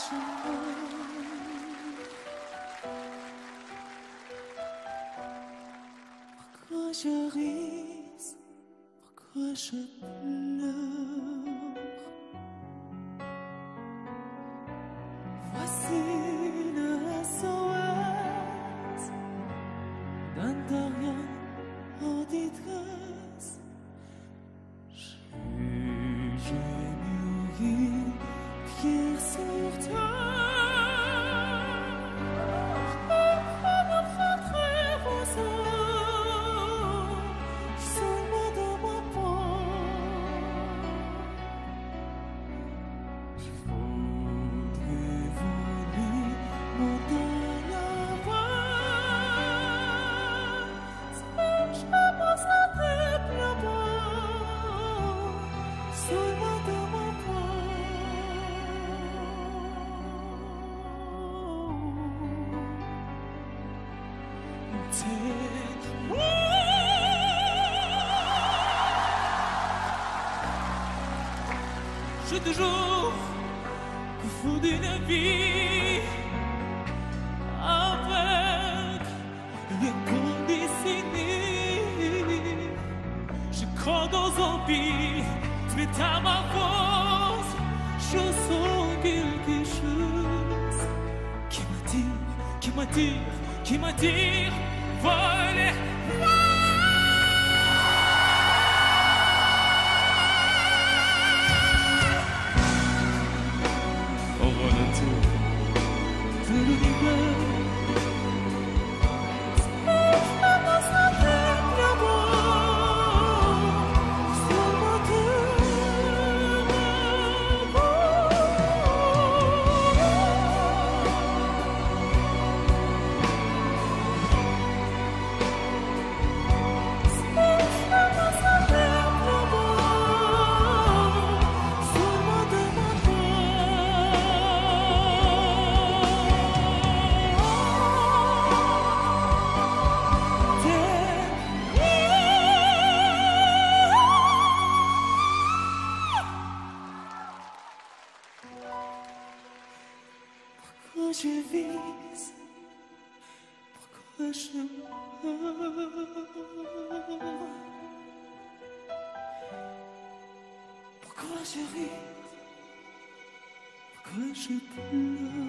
Pourquoi je ris, pourquoi je pleure? Voici le SOS d'un rien en détresse. J'ai mûri, pierre sur terre. J'ai toujours confondu une vie avec l'inconditionné. Je crois dans zombies, tu es à ma force. Je sens quelque chose qui m'attire, voler. Pourquoi je vise, pourquoi je meurs, pourquoi je ris, pourquoi je pleure.